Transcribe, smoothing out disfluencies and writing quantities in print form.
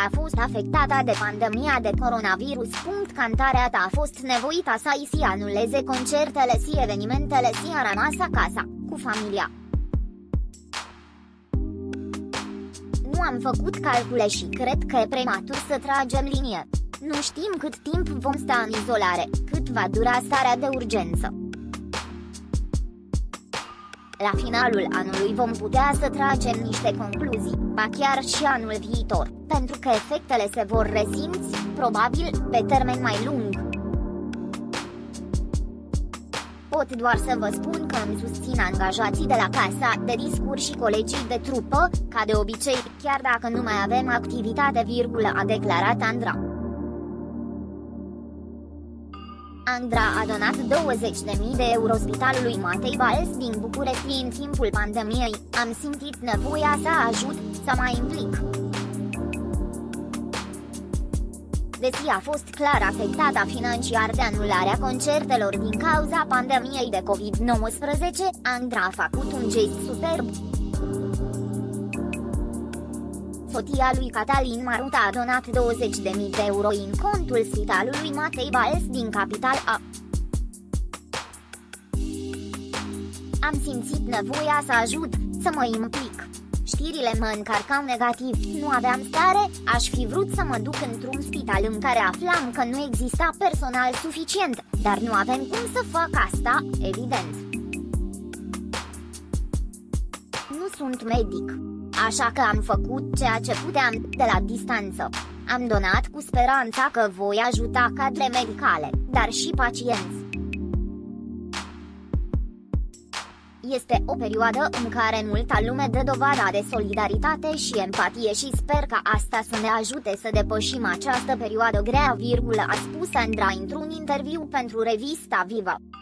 a fost afectată de pandemia de coronavirus. Cantarea ta a fost nevoită să îi anuleze concertele și evenimentele și a rămas acasă, cu familia. Nu am făcut calcule și cred că e prematur să tragem linie. Nu știm cât timp vom sta în izolare, cât va dura starea de urgență. La finalul anului vom putea să tragem niște concluzii, ba chiar și anul viitor, pentru că efectele se vor resimți, probabil, pe termen mai lung. Pot doar să vă spun că îmi susțin angajații de la casa de discuri și colegii de trupă, ca de obicei, chiar dacă nu mai avem activitate, a declarat Andra. Andra a donat 20.000 de euro Spitalului Matei Valls din București în timpul pandemiei. Am simțit nevoia să ajut, să mă implic. Deși a fost clar afectată financiar de anularea concertelor din cauza pandemiei de COVID-19, Andra a făcut un gest superb. Soția lui Catalin Maruta a donat 20.000 de euro în contul Spitalului Matei Valls din Capitala. Am simțit nevoia să ajut, să mă implic. Știrile mă încarcau negativ, nu aveam stare, aș fi vrut să mă duc într-un spital în care aflam că nu exista personal suficient, dar nu avem cum să fac asta, evident. Nu sunt medic, așa că am făcut ceea ce puteam, de la distanță. Am donat cu speranța că voi ajuta cadre medicale, dar și pacienți. Este o perioadă în care multă lume dă dovadă de solidaritate și empatie și sper că asta să ne ajute să depășim această perioadă grea, a spus Andra într-un interviu pentru revista Viva.